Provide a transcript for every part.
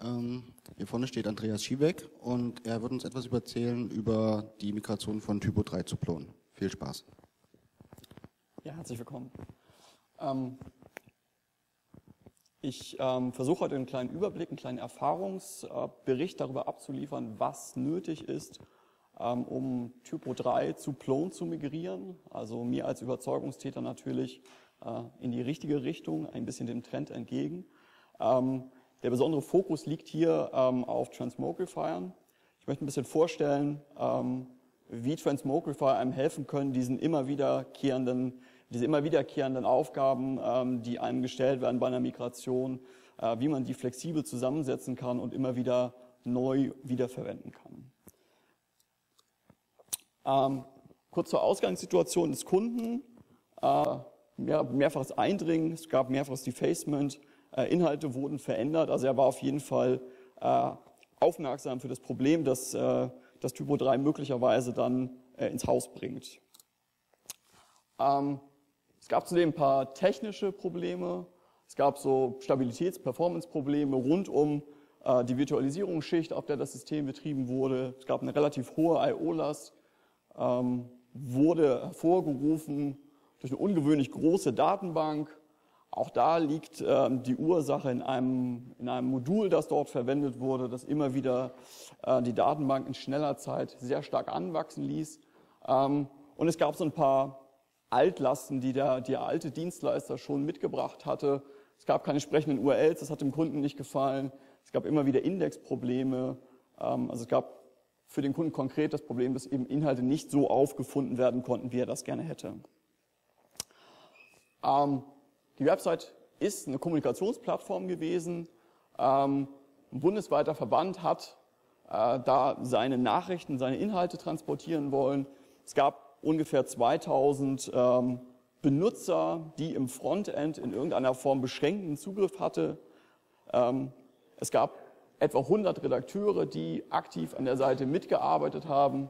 Hier vorne steht Andreas Schiebeck und er wird uns etwas erzählen über die Migration von Typo 3 zu Plon. Viel Spaß. Ja, herzlich willkommen. Ich versuche heute einen kleinen Überblick, einen kleinen Erfahrungsbericht darüber abzuliefern, was nötig ist, um Typo 3 zu Plon zu migrieren. Also mir als Überzeugungstäter natürlich in die richtige Richtung, ein bisschen dem Trend entgegen. Der besondere Fokus liegt hier auf Transmogrifiern. Ich möchte ein bisschen vorstellen, wie Transmogrifier einem helfen können, diese immer wiederkehrenden Aufgaben, die einem gestellt werden bei einer Migration, wie man die flexibel zusammensetzen kann und immer wieder neu wiederverwenden kann. Kurz zur Ausgangssituation des Kunden. Mehrfaches Eindringen, es gab mehrfaches Defacement, Inhalte wurden verändert. Also er war auf jeden Fall aufmerksam für das Problem, dass das Typo 3 möglicherweise dann ins Haus bringt. Es gab zudem ein paar technische Probleme. Es gab so Stabilitäts-Performance-Probleme rund um die Virtualisierungsschicht, auf der das System betrieben wurde. Es gab eine relativ hohe I/O-Last, wurde hervorgerufen durch eine ungewöhnlich große Datenbank. Auch da liegt die Ursache in einem Modul, das dort verwendet wurde, das immer wieder die Datenbank in schneller Zeit sehr stark anwachsen ließ. Und es gab so ein paar Altlasten, die der alte Dienstleister schon mitgebracht hatte. Es gab keine sprechenden URLs, das hat dem Kunden nicht gefallen. Es gab immer wieder Indexprobleme. Also es gab für den Kunden konkret das Problem, dass eben Inhalte nicht so aufgefunden werden konnten, wie er das gerne hätte. Die Website ist eine Kommunikationsplattform gewesen. Ein bundesweiter Verband hat da seine Nachrichten, seine Inhalte transportieren wollen. Es gab ungefähr 2000 Benutzer, die im Frontend in irgendeiner Form beschränkten Zugriff hatte. Es gab etwa 100 Redakteure, die aktiv an der Seite mitgearbeitet haben.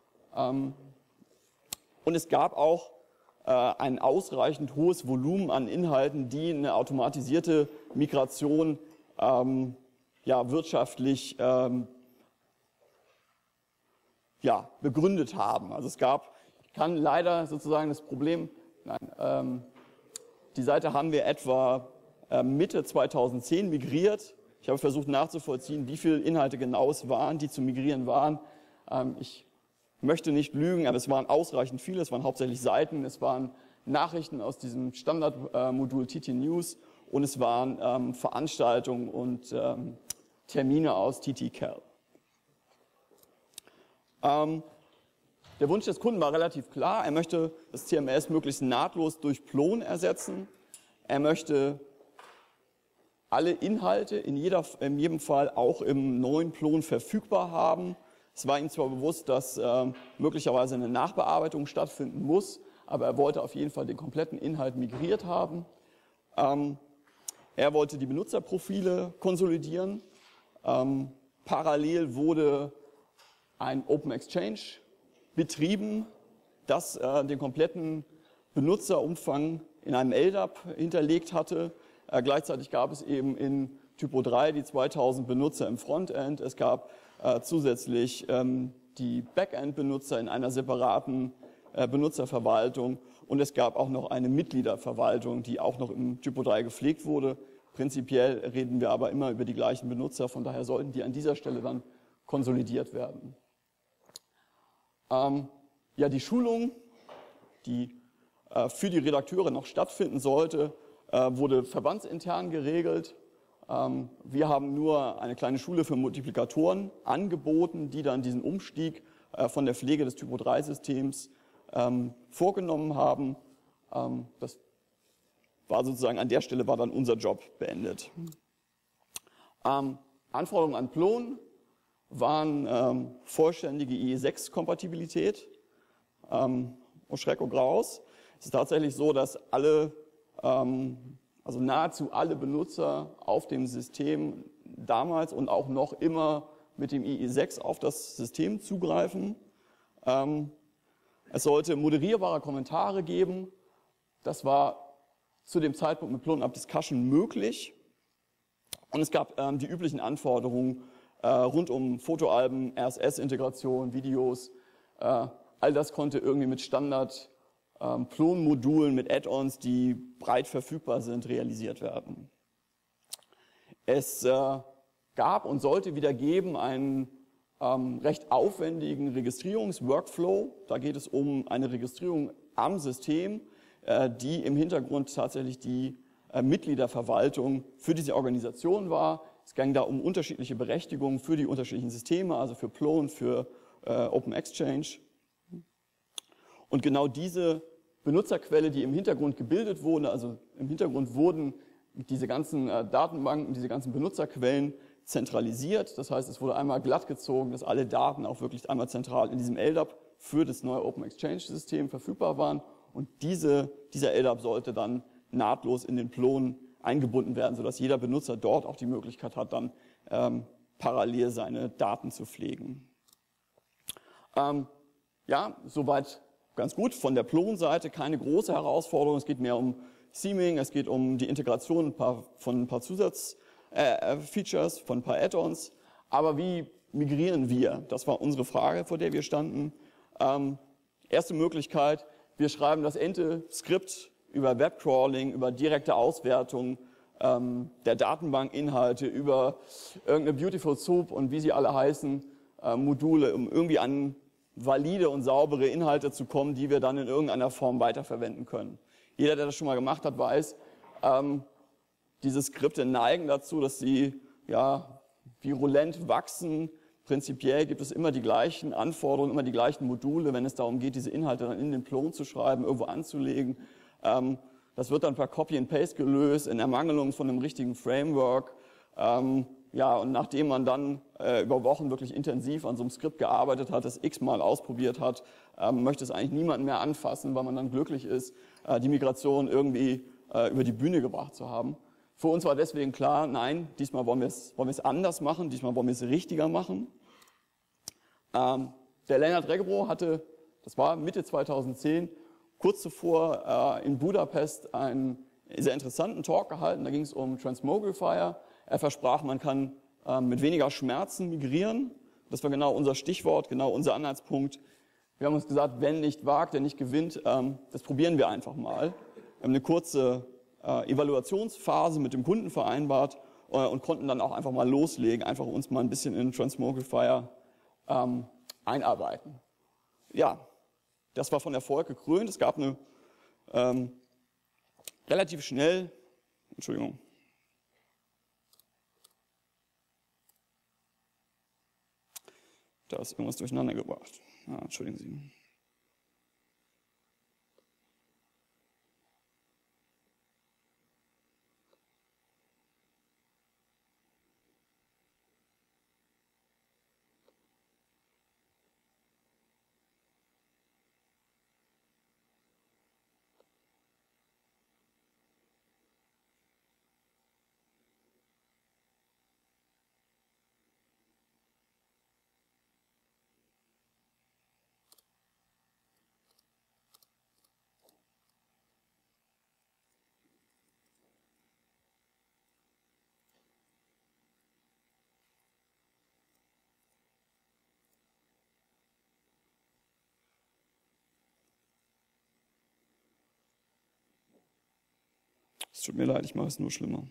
Und es gab auch ein ausreichend hohes Volumen an Inhalten, die eine automatisierte Migration wirtschaftlich begründet haben. Also ich kann leider sozusagen das Problem, die Seite haben wir etwa Mitte 2010 migriert. Ich habe versucht nachzuvollziehen, wie viele Inhalte genau es waren, die zu migrieren waren. Ich möchte nicht lügen, aber es waren ausreichend viele. Es waren hauptsächlich Seiten, es waren Nachrichten aus diesem Standardmodul TT News und es waren Veranstaltungen und Termine aus TT-Cal. Der Wunsch des Kunden war relativ klar. Er möchte das CMS möglichst nahtlos durch Plon ersetzen. Er möchte alle Inhalte in jedem Fall auch im neuen Plon verfügbar haben. Es war ihm zwar bewusst, dass möglicherweise eine Nachbearbeitung stattfinden muss, aber er wollte auf jeden Fall den kompletten Inhalt migriert haben. Er wollte die Benutzerprofile konsolidieren. Parallel wurde ein Open Exchange betrieben, das den kompletten Benutzerumfang in einem LDAP hinterlegt hatte. Gleichzeitig gab es eben in Typo 3 die 2000 Benutzer im Frontend. Es gab zusätzlich die Backend-Benutzer in einer separaten Benutzerverwaltung und es gab auch noch eine Mitgliederverwaltung, die auch noch im Typo 3 gepflegt wurde. Prinzipiell reden wir aber immer über die gleichen Benutzer, von daher sollten die an dieser Stelle dann konsolidiert werden. Die Schulung, die für die Redakteure noch stattfinden sollte, wurde verbandsintern geregelt. Wir haben nur eine kleine Schule für Multiplikatoren angeboten, die dann diesen Umstieg von der Pflege des Typo 3-Systems vorgenommen haben. Das war sozusagen an der Stelle war dann unser Job beendet. Anforderungen an Plon waren vollständige IE6-Kompatibilität. Schreck und Graus. Es ist tatsächlich so, dass nahezu alle Benutzer auf dem System damals und auch noch immer mit dem IE6 auf das System zugreifen. Es sollte moderierbare Kommentare geben. Das war zu dem Zeitpunkt mit Plon Up Discussion möglich. Und es gab die üblichen Anforderungen rund um Fotoalben, RSS-Integration, Videos. All das konnte irgendwie mit Standard-Plon-Modulen, mit Add-ons, die breit verfügbar sind, realisiert werden. Es gab und sollte wieder geben einen recht aufwendigen Registrierungsworkflow. Da geht es um eine Registrierung am System, die im Hintergrund tatsächlich die Mitgliederverwaltung für diese Organisation war. Es ging da um unterschiedliche Berechtigungen für die unterschiedlichen Systeme, also für Plon, für Open Exchange. Und genau diese Benutzerquelle, die im Hintergrund gebildet wurde, also im Hintergrund wurden diese ganzen Datenbanken, diese ganzen Benutzerquellen zentralisiert. Das heißt, es wurde einmal glatt gezogen, dass alle Daten auch wirklich einmal zentral in diesem LDAP für das neue Open Exchange System verfügbar waren. Und dieser LDAP sollte dann nahtlos in den Plon eingebunden werden, sodass jeder Benutzer dort auch die Möglichkeit hat, dann parallel seine Daten zu pflegen. Ja, soweit ganz gut. Von der Plon-Seite keine große Herausforderung. Es geht mehr um Theming, es geht um die Integration von ein paar Zusatzfeatures, von ein paar Add-ons. Aber wie migrieren wir? Das war unsere Frage, vor der wir standen. Erste Möglichkeit, wir schreiben das Ente-Skript über Webcrawling, über direkte Auswertung der Datenbankinhalte, über irgendeine Beautiful Soup und wie sie alle heißen, Module, um irgendwie an valide und saubere Inhalte zu kommen, die wir dann in irgendeiner Form weiterverwenden können. Jeder, der das schon mal gemacht hat, weiß, diese Skripte neigen dazu, dass sie ja virulent wachsen. Prinzipiell gibt es immer die gleichen Anforderungen, immer die gleichen Module, wenn es darum geht, diese Inhalte dann in den Plon zu schreiben, irgendwo anzulegen. Das wird dann per Copy and Paste gelöst, in Ermangelung von einem richtigen Framework. Ja, und nachdem man dann über Wochen wirklich intensiv an so einem Skript gearbeitet hat, es x-mal ausprobiert hat, möchte es eigentlich niemand mehr anfassen, weil man dann glücklich ist, die Migration irgendwie über die Bühne gebracht zu haben. Für uns war deswegen klar, nein, diesmal wollen wir es anders machen, diesmal wollen wir es richtiger machen. Der Lennart Reggebro hatte, das war Mitte 2010, kurz zuvor in Budapest einen sehr interessanten Talk gehalten. Da ging es um Transmogrifier. Er versprach, man kann mit weniger Schmerzen migrieren. Das war genau unser Stichwort, genau unser Anhaltspunkt. Wir haben uns gesagt, wenn nicht wagt, der nicht gewinnt, das probieren wir einfach mal. Wir haben eine kurze Evaluationsphase mit dem Kunden vereinbart und konnten dann auch einfach mal loslegen, einfach uns mal ein bisschen in Transmogrifier einarbeiten. Ja, das war von Erfolg gekrönt. Es gab eine relativ schnell, Entschuldigung, da ist irgendwas durcheinander gebracht. Entschuldigen Sie. Es tut mir leid, ich mache es nur schlimmer.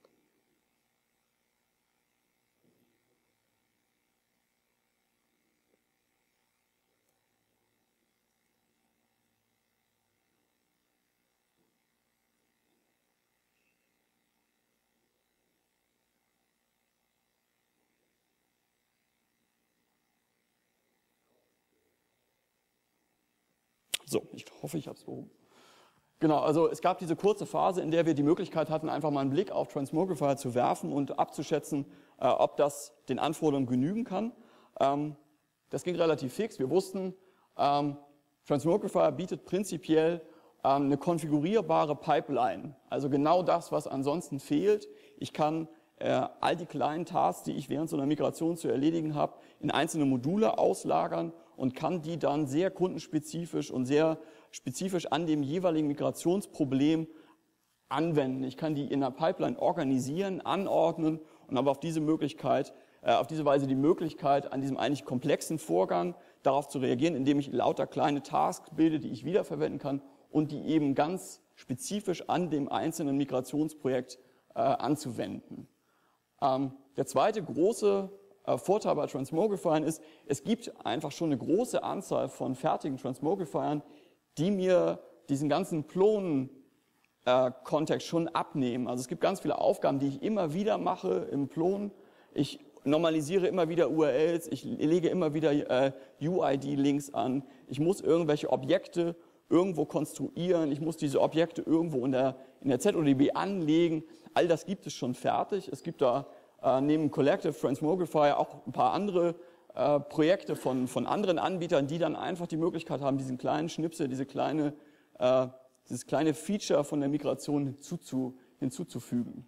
So, ich hoffe, ich habe es behoben. Genau, also es gab diese kurze Phase, in der wir die Möglichkeit hatten, einfach mal einen Blick auf Transmogrifier zu werfen und abzuschätzen, ob das den Anforderungen genügen kann. Das ging relativ fix. Wir wussten, Transmogrifier bietet prinzipiell eine konfigurierbare Pipeline. Also genau das, was ansonsten fehlt. Ich kann all die kleinen Tasks, die ich während so einer Migration zu erledigen habe, in einzelne Module auslagern und kann die dann sehr kundenspezifisch und sehr spezifisch an dem jeweiligen Migrationsproblem anwenden. Ich kann die in der Pipeline organisieren, anordnen und habe auf diese Weise die Möglichkeit, an diesem eigentlich komplexen Vorgang darauf zu reagieren, indem ich lauter kleine Tasks bilde, die ich wiederverwenden kann und die eben ganz spezifisch an dem einzelnen Migrationsprojekt anzuwenden. Der zweite große Vorteil bei Transmogrifiern ist, es gibt einfach schon eine große Anzahl von fertigen Transmogrifiern, die mir diesen ganzen Plon-Kontext schon abnehmen. Also es gibt ganz viele Aufgaben, die ich immer wieder mache im Plon. Ich normalisiere immer wieder URLs, ich lege immer wieder UID-Links an, ich muss irgendwelche Objekte irgendwo konstruieren, ich muss diese Objekte irgendwo in der ZODB anlegen. All das gibt es schon fertig. Es gibt da neben Collective Transmogrifier auch ein paar andere Projekte von anderen Anbietern, die dann einfach die Möglichkeit haben, diesen kleinen Schnipsel, dieses kleine Feature von der Migration hinzuzufügen.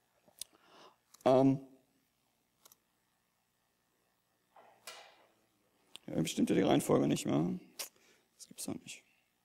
Bestimmt ja die Reihenfolge nicht mehr. Das gibt's doch nicht.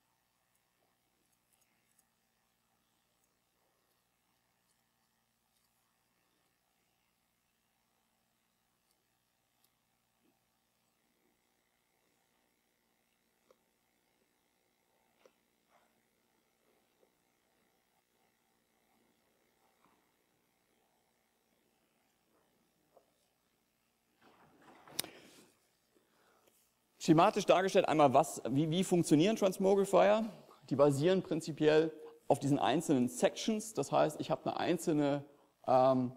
Schematisch dargestellt einmal, wie funktionieren Transmogrifier. Die basieren prinzipiell auf diesen einzelnen Sections. Das heißt, ich habe einen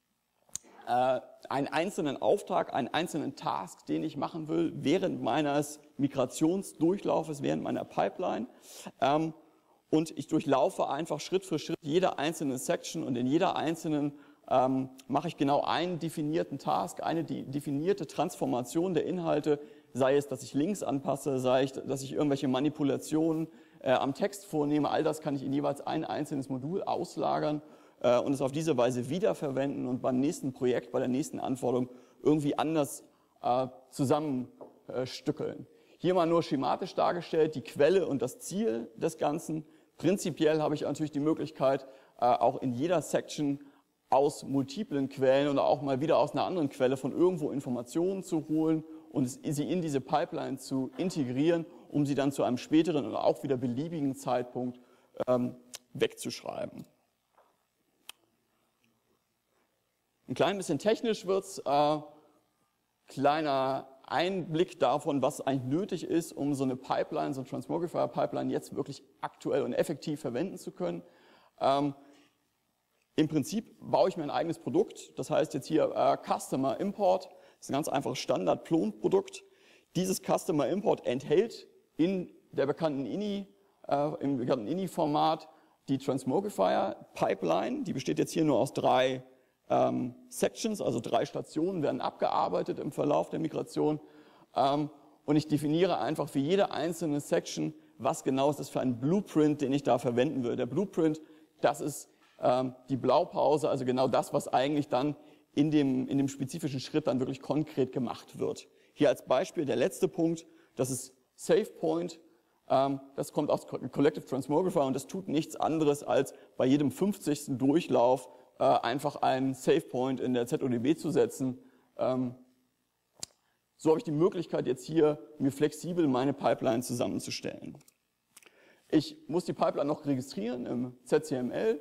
einzelnen Auftrag, einen einzelnen Task, den ich machen will während meines Migrationsdurchlaufes, während meiner Pipeline. Und ich durchlaufe einfach Schritt für Schritt jede einzelne Section und in jeder einzelnen mache ich genau einen definierten Task, eine definierte Transformation der Inhalte, sei es, dass ich Links anpasse, sei es, dass ich irgendwelche Manipulationen am Text vornehme. All das kann ich in jeweils ein einzelnes Modul auslagern und es auf diese Weise wiederverwenden und beim nächsten Projekt, bei der nächsten Anforderung irgendwie anders zusammenstückeln. Hier mal nur schematisch dargestellt, die Quelle und das Ziel des Ganzen. Prinzipiell habe ich natürlich die Möglichkeit, auch in jeder Section aus multiplen Quellen oder auch mal wieder aus einer anderen Quelle von irgendwo Informationen zu holen und sie in diese Pipeline zu integrieren, um sie dann zu einem späteren oder auch wieder beliebigen Zeitpunkt wegzuschreiben. Ein klein bisschen technisch wird's, kleiner Einblick davon, was eigentlich nötig ist, um so eine Pipeline, so eine Transmogrifier-Pipeline jetzt wirklich aktuell und effektiv verwenden zu können. Im Prinzip baue ich mir ein eigenes Produkt, das heißt jetzt hier Customer Import, das ist ein ganz einfaches Standard-Plon-Produkt. Dieses Customer Import enthält in der bekannten im bekannten INI-Format die Transmogrifier-Pipeline, die besteht jetzt hier nur aus 3 Sections, also 3 Stationen werden abgearbeitet im Verlauf der Migration und ich definiere einfach für jede einzelne Section, was genau ist das für ein Blueprint, den ich da verwenden will. Der Blueprint, das ist die Blaupause, also genau das, was eigentlich dann in dem spezifischen Schritt dann wirklich konkret gemacht wird. Hier als Beispiel der letzte Punkt, das ist SavePoint, das kommt aus Collective Transmogrifier und das tut nichts anderes als bei jedem 50. Durchlauf einfach einen SavePoint in der ZODB zu setzen. So habe ich die Möglichkeit jetzt hier, mir flexibel meine Pipeline zusammenzustellen. Ich muss die Pipeline noch registrieren im ZCML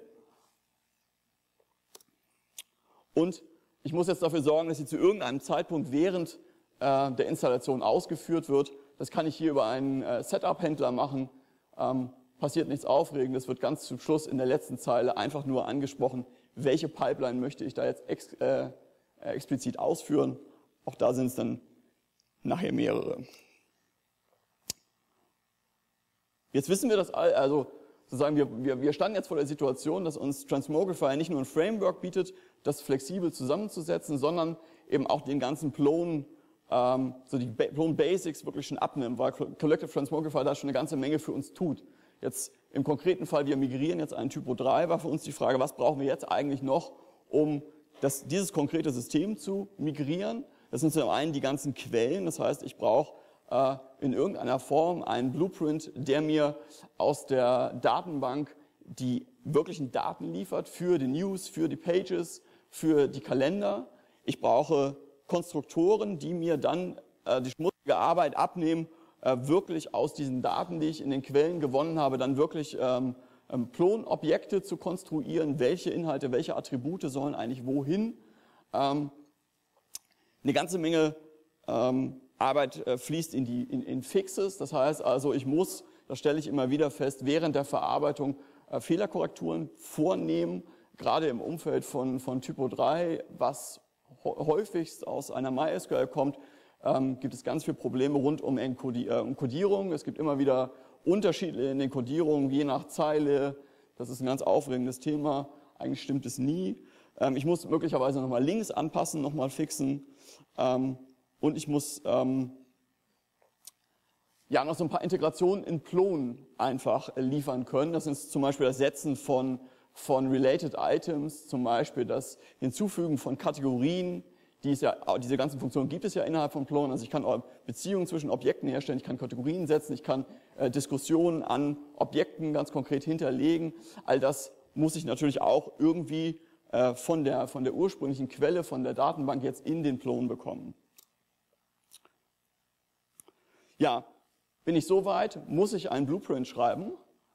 und ich muss jetzt dafür sorgen, dass sie zu irgendeinem Zeitpunkt während der Installation ausgeführt wird. Das kann ich hier über einen Setup-Händler machen. Passiert nichts Aufregendes, wird ganz zum Schluss in der letzten Zeile einfach nur angesprochen, welche Pipeline möchte ich da jetzt explizit ausführen. Auch da sind es dann nachher mehrere. Jetzt wissen wir das, also sozusagen wir standen jetzt vor der Situation, dass uns Transmogrifier nicht nur ein Framework bietet, das flexibel zusammenzusetzen, sondern eben auch den ganzen Plon, so die Plon Basics wirklich schon abnimmt, weil Collective Transmogrifier da schon eine ganze Menge für uns tut. Jetzt im konkreten Fall, wir migrieren jetzt einen Typo 3, war für uns die Frage, was brauchen wir jetzt eigentlich noch, um dieses konkrete System zu migrieren. Das sind zum einen die ganzen Quellen, das heißt, ich brauche in irgendeiner Form einen Blueprint, der mir aus der Datenbank die wirklichen Daten liefert für die News, für die Pages, für die Kalender. Ich brauche Konstruktoren, die mir dann die schmutzige Arbeit abnehmen, wirklich aus diesen Daten, die ich in den Quellen gewonnen habe, dann wirklich Plon-Objekte zu konstruieren, welche Inhalte, welche Attribute sollen eigentlich wohin. Eine ganze Menge Arbeit fließt in Fixes, das heißt also, das stelle ich immer wieder fest, während der Verarbeitung Fehlerkorrekturen vornehmen, gerade im Umfeld von Typo 3, was häufigst aus einer MySQL kommt, gibt es ganz viele Probleme rund um Codierung. Es gibt immer wieder Unterschiede in den Codierungen, je nach Zeile. Das ist ein ganz aufregendes Thema. Eigentlich stimmt es nie. Ich muss möglicherweise nochmal Links anpassen, nochmal fixen. Und ich muss noch so ein paar Integrationen in Plon einfach liefern können. Das ist zum Beispiel das Setzen von Related Items, zum Beispiel das Hinzufügen von Kategorien. Diese ganzen Funktionen gibt es ja innerhalb von Plon. Also ich kann Beziehungen zwischen Objekten herstellen, ich kann Kategorien setzen, ich kann Diskussionen an Objekten ganz konkret hinterlegen. All das muss ich natürlich auch irgendwie von der ursprünglichen Quelle, von der Datenbank jetzt in den Plon bekommen. Ja, bin ich soweit, muss ich einen Blueprint schreiben.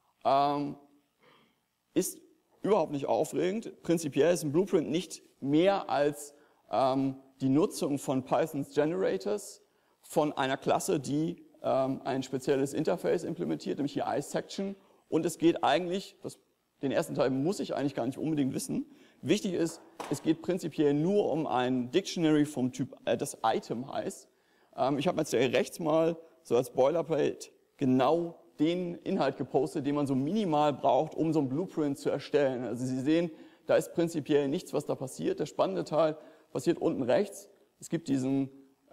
Ist überhaupt nicht aufregend. Prinzipiell ist ein Blueprint nicht mehr als die Nutzung von Pythons Generators von einer Klasse, die ein spezielles Interface implementiert, nämlich hier iSection. Und es geht eigentlich, den ersten Teil muss ich eigentlich gar nicht unbedingt wissen. Wichtig ist, es geht prinzipiell nur um ein Dictionary vom Typ, das Item heißt. Ich habe jetzt hier rechts mal so als Boilerplate genau den Inhalt gepostet, den man so minimal braucht, um so ein Blueprint zu erstellen. Also Sie sehen, da ist prinzipiell nichts, was da passiert. Der spannende Teil passiert unten rechts. Es gibt dieses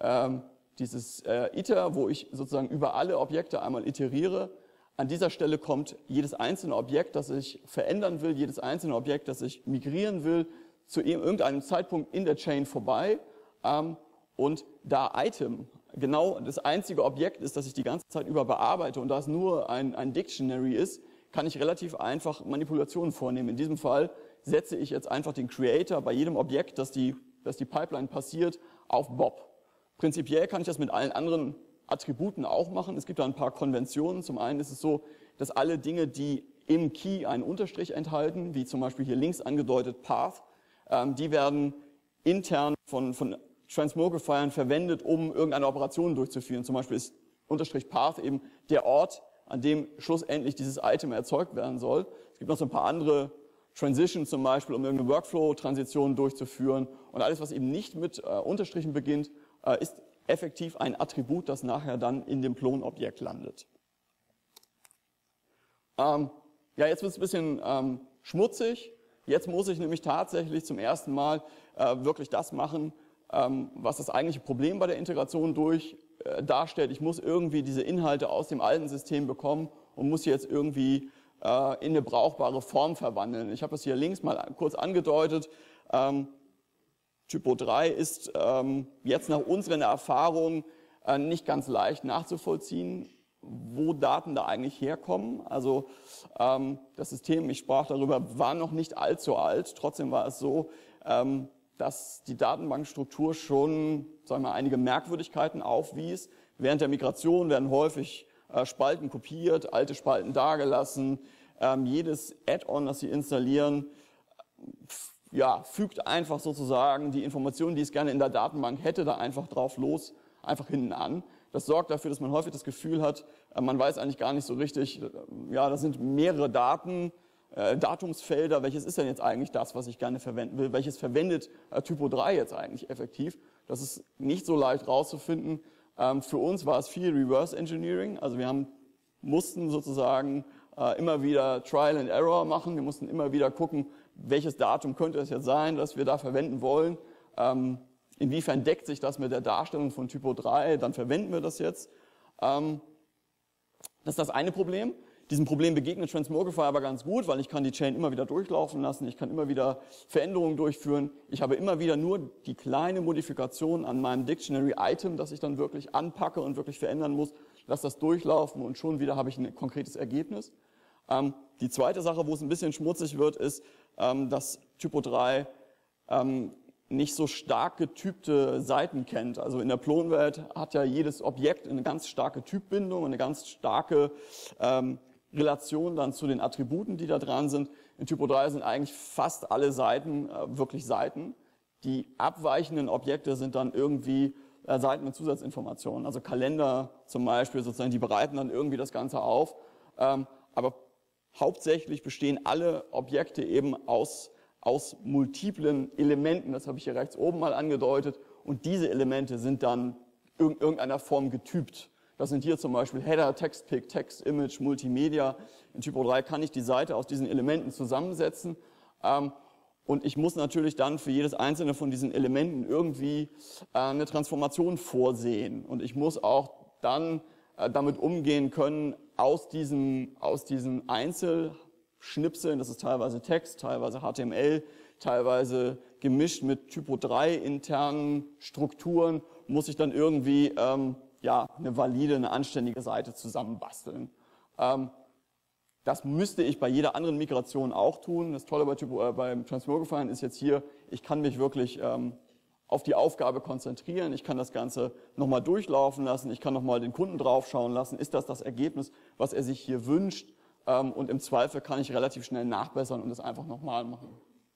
Iter, wo ich sozusagen über alle Objekte einmal iteriere. An dieser Stelle kommt jedes einzelne Objekt, das ich verändern will, jedes einzelne Objekt, das ich migrieren will, zu irgendeinem Zeitpunkt in der Chain vorbei. Und da Item genau das einzige Objekt ist, das ich die ganze Zeit über bearbeite und da es nur ein Dictionary ist, kann ich relativ einfach Manipulationen vornehmen. In diesem Fall setze ich jetzt einfach den Creator bei jedem Objekt, das die Pipeline passiert, auf Bob. Prinzipiell kann ich das mit allen anderen Attributen auch machen. Es gibt da ein paar Konventionen. Zum einen ist es so, dass alle Dinge, die im Key einen Unterstrich enthalten, wie zum Beispiel hier links angedeutet Path, die werden intern von Transmogrifiern verwendet, um irgendeine Operation durchzuführen. Zum Beispiel ist Unterstrich Path eben der Ort, an dem schlussendlich dieses Item erzeugt werden soll. Es gibt noch so ein paar andere Transitions zum Beispiel, um irgendeine Workflow-Transition durchzuführen. Und alles, was eben nicht mit Unterstrichen beginnt, ist effektiv ein Attribut, das nachher dann in dem Plon-Objekt landet. Jetzt wird es ein bisschen schmutzig. Jetzt muss ich nämlich tatsächlich zum ersten Mal wirklich das machen, was das eigentliche Problem bei der Integration darstellt. Ich muss irgendwie diese Inhalte aus dem alten System bekommen und muss sie jetzt irgendwie in eine brauchbare Form verwandeln. Ich habe das hier links mal kurz angedeutet. Typo 3 ist jetzt nach unseren Erfahrungen nicht ganz leicht nachzuvollziehen, wo Daten da eigentlich herkommen. Also das System, ich sprach darüber, war noch nicht allzu alt. Trotzdem war es so, dass die Datenbankstruktur schon, sagen wir mal, einige Merkwürdigkeiten aufwies. Während der Migration werden häufig Spalten kopiert, alte Spalten dagelassen. Jedes Add-on, das Sie installieren, fügt einfach sozusagen die Informationen, die es gerne in der Datenbank hätte, da einfach drauf los, einfach hinten an. Das sorgt dafür, dass man häufig das Gefühl hat, man weiß eigentlich gar nicht so richtig, da sind mehrere Datumsfelder, welches ist denn jetzt eigentlich das, was ich gerne verwenden will, welches verwendet Typo 3 jetzt eigentlich effektiv. Das ist nicht so leicht rauszufinden. Für uns war es viel Reverse Engineering, also wir mussten sozusagen immer wieder Trial and Error machen, wir mussten immer wieder gucken, welches Datum könnte es jetzt sein, das wir da verwenden wollen, inwiefern deckt sich das mit der Darstellung von Typo 3, dann verwenden wir das jetzt. Das ist das eine Problem. Diesem Problem begegnet Transmogrify aber ganz gut, weil ich kann die Chain immer wieder durchlaufen lassen, ich kann immer wieder Veränderungen durchführen. Ich habe immer wieder nur die kleine Modifikation an meinem Dictionary-Item, das ich dann wirklich anpacke und wirklich verändern muss, lasse das durchlaufen und schon wieder habe ich ein konkretes Ergebnis. Die zweite Sache, wo es ein bisschen schmutzig wird, ist, dass Typo 3 nicht so stark getypte Seiten kennt. Also in der Plon-Welt hat ja jedes Objekt eine ganz starke Typbindung, eine ganz starke Relation dann zu den Attributen, die da dran sind. In Typo 3 sind eigentlich fast alle Seiten wirklich Seiten. Die abweichenden Objekte sind dann irgendwie Seiten mit Zusatzinformationen. Also Kalender zum Beispiel, sozusagen, die bereiten dann irgendwie das Ganze auf. Aber hauptsächlich bestehen alle Objekte eben aus multiplen Elementen. Das habe ich hier rechts oben mal angedeutet. Und diese Elemente sind dann in irgendeiner Form getypt. Das sind hier zum Beispiel Header, TextPic, Text, Image, Multimedia. In Typo 3 kann ich die Seite aus diesen Elementen zusammensetzen. Und ich muss natürlich dann für jedes einzelne von diesen Elementen irgendwie eine Transformation vorsehen. Und ich muss auch dann damit umgehen können, aus diesen Einzelschnipseln, das ist teilweise Text, teilweise HTML, teilweise gemischt mit Typo 3 internen Strukturen, muss ich dann irgendwie eine valide, eine anständige Seite zusammenbasteln. Das müsste ich bei jeder anderen Migration auch tun. Das Tolle beim Transmogrify ist jetzt hier, ich kann mich wirklich auf die Aufgabe konzentrieren. Ich kann das Ganze nochmal durchlaufen lassen. Ich kann nochmal den Kunden draufschauen lassen. Ist das Ergebnis, was er sich hier wünscht? Und im Zweifel kann ich relativ schnell nachbessern und es einfach nochmal machen.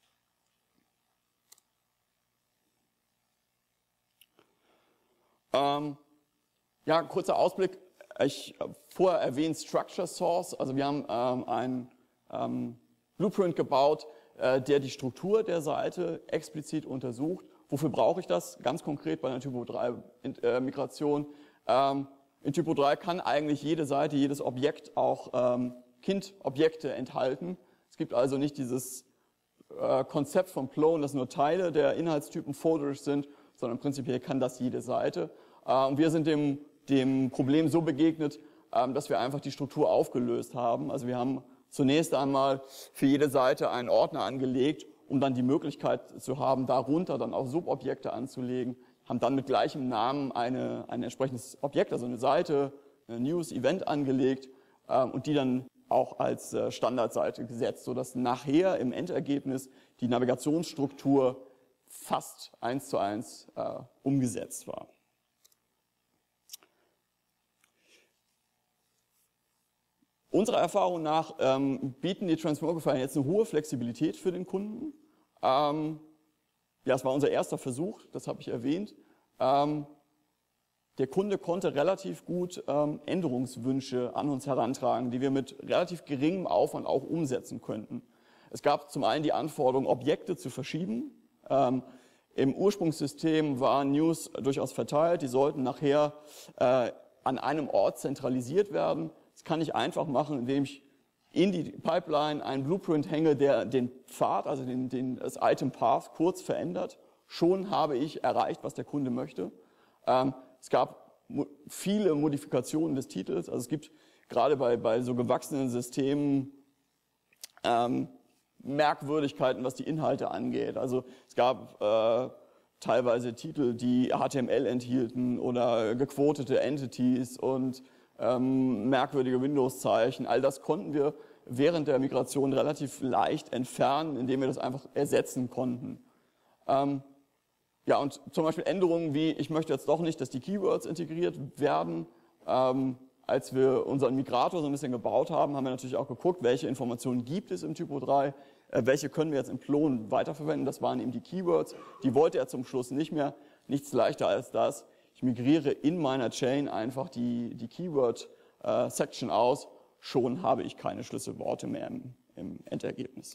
Kurzer Ausblick. Ich vorher erwähnt Structure Source. Also wir haben einen Blueprint gebaut, der die Struktur der Seite explizit untersucht. Wofür brauche ich das? Ganz konkret bei einer Typo 3 Migration. In Typo 3 kann eigentlich jede Seite, jedes Objekt auch Kind-Objekte enthalten. Es gibt also nicht dieses Konzept von Plone, dass nur Teile der Inhaltstypen folderisch sind, sondern prinzipiell kann das jede Seite. Und wir sind dem Problem so begegnet, dass wir einfach die Struktur aufgelöst haben. Also wir haben zunächst einmal für jede Seite einen Ordner angelegt, um dann die Möglichkeit zu haben, darunter dann auch Subobjekte anzulegen, haben dann mit gleichem Namen ein entsprechendes Objekt, also eine Seite, ein News-Event angelegt und die dann auch als Standardseite gesetzt, sodass nachher im Endergebnis die Navigationsstruktur fast 1:1 umgesetzt war. Unserer Erfahrung nach bieten die Transmogrifier jetzt eine hohe Flexibilität für den Kunden. Das war unser erster Versuch, das habe ich erwähnt. Der Kunde konnte relativ gut Änderungswünsche an uns herantragen, die wir mit relativ geringem Aufwand auch umsetzen könnten. Es gab zum einen die Anforderung, Objekte zu verschieben. Im Ursprungssystem waren News durchaus verteilt, die sollten nachher an einem Ort zentralisiert werden. Das kann ich einfach machen, indem ich in die Pipeline einen Blueprint hänge, der den Pfad, also das Item Path kurz verändert. Schon habe ich erreicht, was der Kunde möchte. Es gab viele Modifikationen des Titels. Also es gibt gerade bei so gewachsenen Systemen Merkwürdigkeiten, was die Inhalte angeht. Also es gab teilweise Titel, die HTML enthielten oder gequotete Entities und merkwürdige Windows-Zeichen. All das konnten wir während der Migration relativ leicht entfernen, indem wir das einfach ersetzen konnten. Und zum Beispiel Änderungen wie, ich möchte jetzt doch nicht, dass die Keywords integriert werden. Als wir unseren Migrator so ein bisschen gebaut haben, haben wir natürlich auch geguckt, welche Informationen gibt es im Typo 3, welche können wir jetzt im Plon weiterverwenden. Das waren eben die Keywords. Die wollte er zum Schluss nicht mehr. Nichts leichter als das. Ich migriere in meiner Chain einfach die Keyword-Section aus. Schon habe ich keine Schlüsselworte mehr im Endergebnis.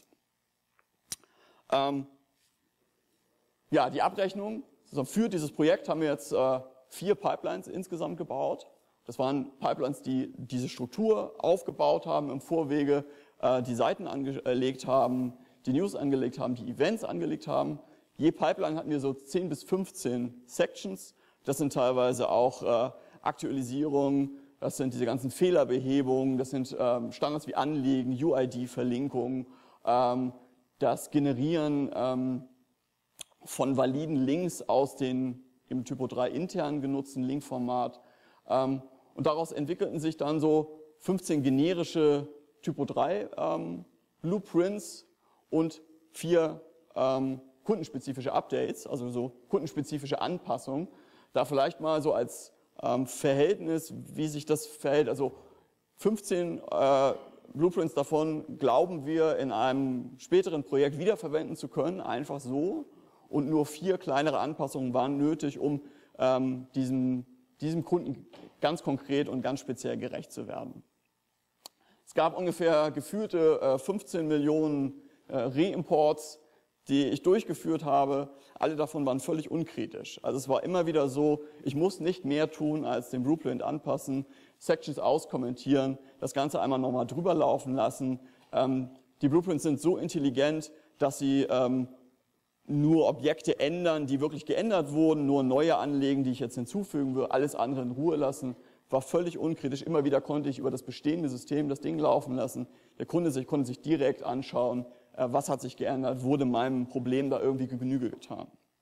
Die Abrechnung. Also für dieses Projekt haben wir jetzt 4 Pipelines insgesamt gebaut. Das waren Pipelines, die diese Struktur aufgebaut haben im Vorwege, die Seiten angelegt haben, die News angelegt haben, die Events angelegt haben. Je Pipeline hatten wir so 10 bis 15 Sections. Das sind teilweise auch Aktualisierungen, das sind diese ganzen Fehlerbehebungen, das sind Standards wie Anlegen, UID-Verlinkungen, das Generieren von validen Links aus dem Typo 3 intern genutzten Linkformat. Und daraus entwickelten sich dann so 15 generische Typo 3 Blueprints und 4 kundenspezifische Updates, also so kundenspezifische Anpassungen. Da vielleicht mal so als Verhältnis, wie sich das verhält. Also 15 Blueprints davon glauben wir in einem späteren Projekt wiederverwenden zu können, einfach so. Und nur 4 kleinere Anpassungen waren nötig, um diesem Kunden ganz konkret und ganz speziell gerecht zu werden. Es gab ungefähr gefühlte 15 Millionen Reimports, die ich durchgeführt habe. Alle davon waren völlig unkritisch. Also es war immer wieder so, ich muss nicht mehr tun, als den Blueprint anpassen, Sections auskommentieren, das Ganze einmal nochmal drüber laufen lassen. Die Blueprints sind so intelligent, dass sie nur Objekte ändern, die wirklich geändert wurden, nur neue anlegen, die ich jetzt hinzufügen würde, alles andere in Ruhe lassen. War völlig unkritisch. Immer wieder konnte ich über das bestehende System das Ding laufen lassen. Der Kunde konnte sich direkt anschauen, was hat sich geändert, wurde meinem Problem da irgendwie Genüge getan.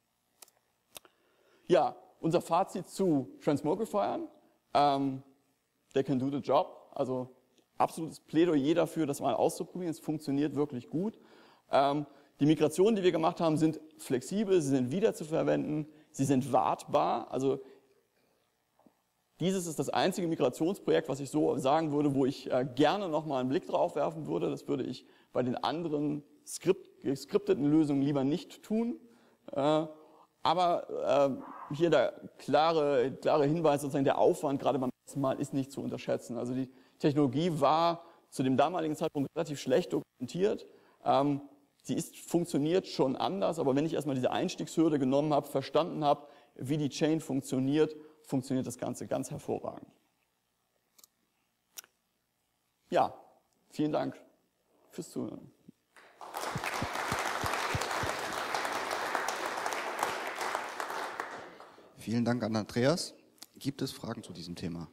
Ja, unser Fazit zu Transmogrifiern. They can do the job. Also absolutes Plädoyer dafür, das mal auszuprobieren. Es funktioniert wirklich gut. Die Migrationen, die wir gemacht haben, sind flexibel, sie sind wiederzuverwenden, sie sind wartbar. Also dieses ist das einzige Migrationsprojekt, was ich so sagen würde, wo ich gerne nochmal einen Blick drauf werfen würde. Das würde ich bei den anderen geskripteten Lösungen lieber nicht tun. Aber hier der klare Hinweis, sozusagen der Aufwand gerade beim ersten Mal ist nicht zu unterschätzen. Also die Technologie war zu dem damaligen Zeitpunkt relativ schlecht dokumentiert. Sie funktioniert schon anders, aber wenn ich erstmal diese Einstiegshürde genommen habe, verstanden habe, wie die Chain funktioniert das Ganze ganz hervorragend. Ja, vielen Dank fürs Zuhören. Vielen Dank an Andreas. Gibt es Fragen zu diesem Thema?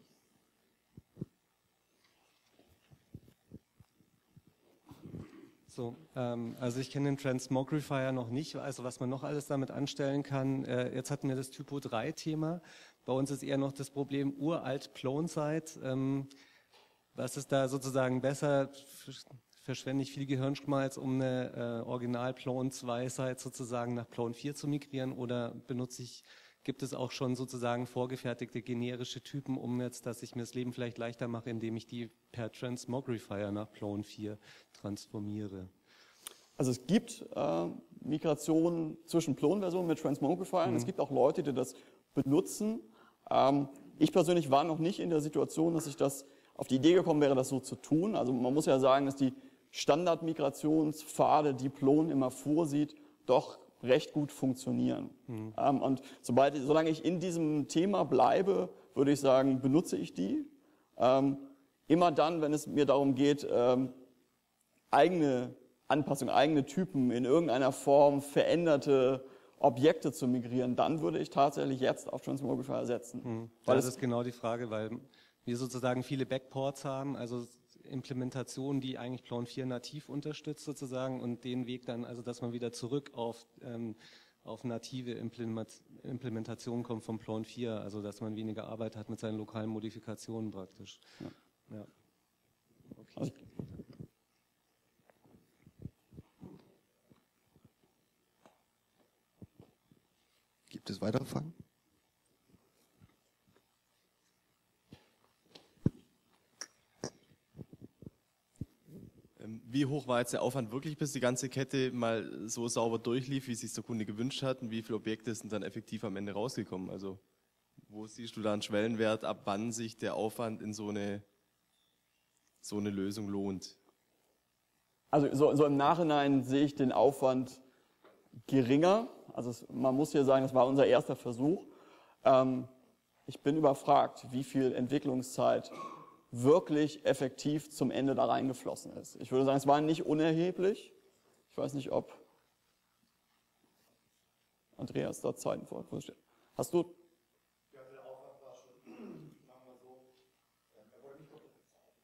So, also ich kenne den Transmogrifier noch nicht, also was man noch alles damit anstellen kann. Jetzt hatten wir das Typo 3 Thema. Bei uns ist eher noch das Problem uralt Clone-Site. Was ist da sozusagen besser? Verschwende ich viel Gehirnschmalz, um eine Original Clone 2 Site sozusagen nach Clone 4 zu migrieren, oder gibt es auch schon sozusagen vorgefertigte generische Typen, um jetzt, dass ich mir das Leben vielleicht leichter mache, indem ich die per Transmogrifier nach Clone 4 transformiere? Also es gibt Migrationen zwischen Clone-Versionen mit Transmogrifiern. Es gibt auch Leute, die das benutzen. Ich persönlich war noch nicht in der Situation, dass ich das auf die Idee gekommen wäre, das so zu tun. Also man muss ja sagen, dass die Standardmigrationspfade, die Plone immer vorsieht, doch recht gut funktionieren. Und solange ich in diesem Thema bleibe, würde ich sagen, benutze ich die. Immer dann, wenn es mir darum geht, eigene Anpassungen, eigene Typen in irgendeiner Form veränderte Objekte zu migrieren, dann würde ich tatsächlich jetzt auf Transmogrifier setzen. Das ist genau die Frage, weil wir sozusagen viele Backports haben, also Implementationen, die eigentlich Clone 4 nativ unterstützt sozusagen, und den Weg dann, also dass man wieder zurück auf native Implementationen kommt vom Clone 4, also dass man weniger Arbeit hat mit seinen lokalen Modifikationen praktisch. Ja. Okay. Gibt es weitere Fragen? Wie hoch war jetzt der Aufwand wirklich, bis die ganze Kette mal so sauber durchlief, wie es sich der Kunde gewünscht hat, und wie viele Objekte sind dann effektiv am Ende rausgekommen? Also wo siehst du da einen Schwellenwert, ab wann sich der Aufwand in so eine Lösung lohnt? Also so im Nachhinein sehe ich den Aufwand geringer. Also man muss hier sagen, das war unser erster Versuch. Ich bin überfragt, wie viel Entwicklungszeit wirklich effektiv zum Ende da reingeflossen ist. Ich würde sagen, es war nicht unerheblich. Ich weiß nicht, ob Andreas da Zeiten vor. Hast du? Ja, der Aufwand war schon, sagen wir so, er wollte nicht doppelt bezahlen.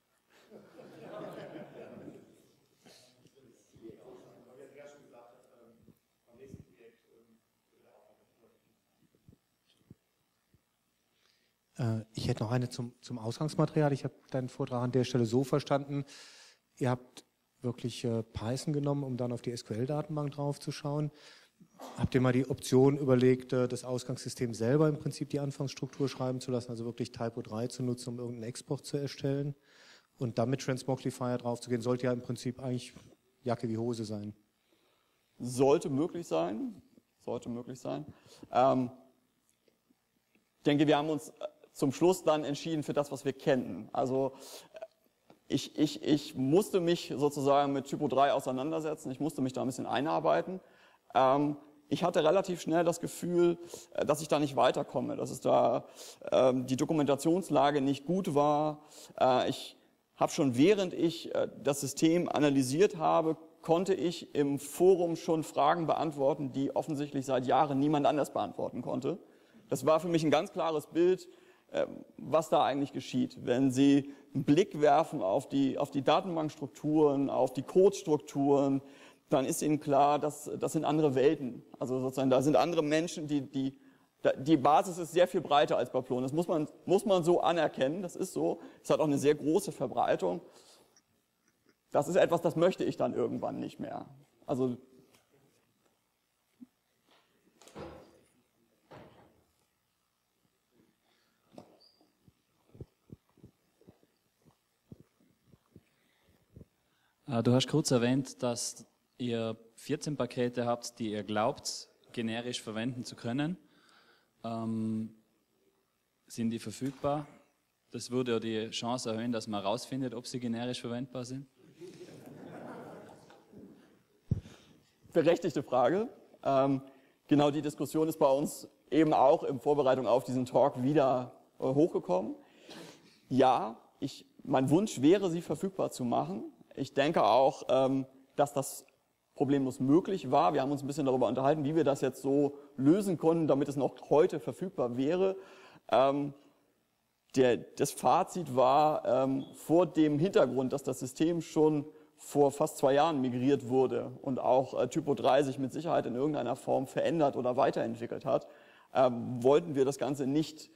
Aber wie Andreas schon gesagt hat, beim nächsten Projekt wird der Aufwand Ich hätte noch eine zum Ausgangsmaterial. Ich habe deinen Vortrag an der Stelle so verstanden, ihr habt wirklich Python genommen, um dann auf die SQL-Datenbank drauf zu schauen. Habt ihr mal die Option überlegt, das Ausgangssystem selber im Prinzip die Anfangsstruktur schreiben zu lassen, also wirklich Typo 3 zu nutzen, um irgendeinen Export zu erstellen und dann mit Transmogrifier drauf zu gehen? Sollte ja im Prinzip eigentlich Jacke wie Hose sein. Sollte möglich sein. Sollte möglich sein. Ich denke, wir haben uns zum Schluss dann entschieden für das, was wir kennen. Also ich musste mich sozusagen mit Typo 3 auseinandersetzen. Ich musste mich da ein bisschen einarbeiten. Ich hatte relativ schnell das Gefühl, dass ich da nicht weiterkomme, dass es da die Dokumentationslage nicht gut war. Ich habe schon, während ich das System analysiert habe, konnte ich im Forum schon Fragen beantworten, die offensichtlich seit Jahren niemand anders beantworten konnte. Das war für mich ein ganz klares Bild, was da eigentlich geschieht. Wenn Sie einen Blick werfen auf die Datenbankstrukturen, auf die Codestrukturen, dann ist Ihnen klar, das sind andere Welten. Also sozusagen, da sind andere Menschen, die Basis ist sehr viel breiter als bei Plon. Das muss man so anerkennen, das ist so. Es hat auch eine sehr große Verbreitung. Das ist etwas, das möchte ich dann irgendwann nicht mehr. Also du hast kurz erwähnt, dass ihr 14 Pakete habt, die ihr glaubt, generisch verwenden zu können. Sind die verfügbar? Das würde ja die Chance erhöhen, dass man herausfindet, ob sie generisch verwendbar sind. Berechtigte Frage. Genau die Diskussion ist bei uns eben auch in Vorbereitung auf diesen Talk wieder hochgekommen. Ja, mein Wunsch wäre, sie verfügbar zu machen. Ich denke auch, dass das problemlos möglich war. Wir haben uns ein bisschen darüber unterhalten, wie wir das jetzt so lösen konnten, damit es noch heute verfügbar wäre. Das Fazit war, vor dem Hintergrund, dass das System schon vor fast 2 Jahren migriert wurde und auch Typo 3 sich mit Sicherheit in irgendeiner Form verändert oder weiterentwickelt hat, wollten wir das Ganze nicht,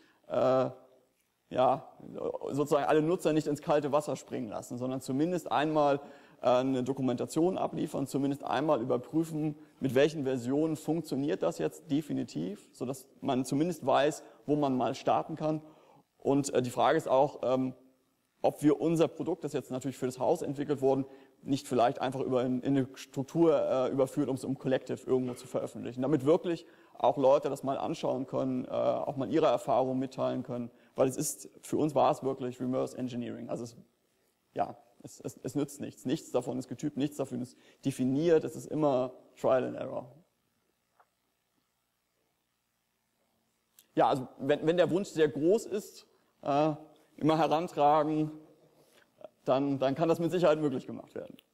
sozusagen alle Nutzer nicht ins kalte Wasser springen lassen, sondern zumindest einmal eine Dokumentation abliefern, zumindest einmal überprüfen, mit welchen Versionen funktioniert das jetzt definitiv, sodass man zumindest weiß, wo man mal starten kann. Und die Frage ist auch, ob wir unser Produkt, das jetzt natürlich für das Haus entwickelt wurde, nicht vielleicht einfach in eine Struktur überführen, um es im Collective irgendwo zu veröffentlichen, damit wirklich auch Leute das mal anschauen können, auch mal ihre Erfahrungen mitteilen können, weil für uns war es wirklich Reverse Engineering. Also es nützt nichts. Nichts davon ist getypt, nichts davon ist definiert, es ist immer Trial and Error. Ja, also wenn der Wunsch sehr groß ist, immer herantragen, dann kann das mit Sicherheit möglich gemacht werden.